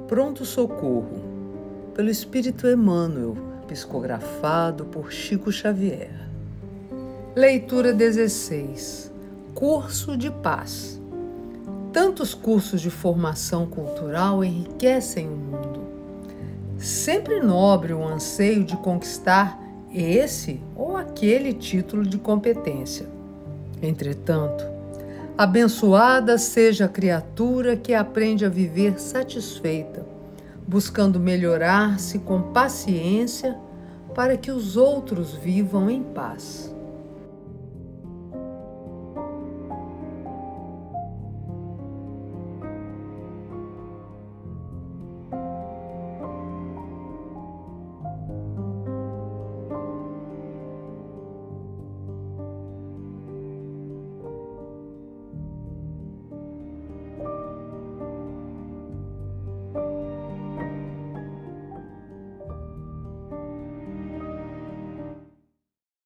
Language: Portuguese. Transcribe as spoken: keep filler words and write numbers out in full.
Pronto Socorro, pelo Espírito Emmanuel, psicografado por Chico Xavier. Leitura dezesseis. Curso de Paz. Tantos cursos de formação cultural enriquecem o mundo. Sempre nobre o anseio de conquistar esse ou aquele título de competência. Entretanto, abençoada seja a criatura que aprende a viver satisfeita, buscando melhorar-se com paciência para que os outros vivam em paz.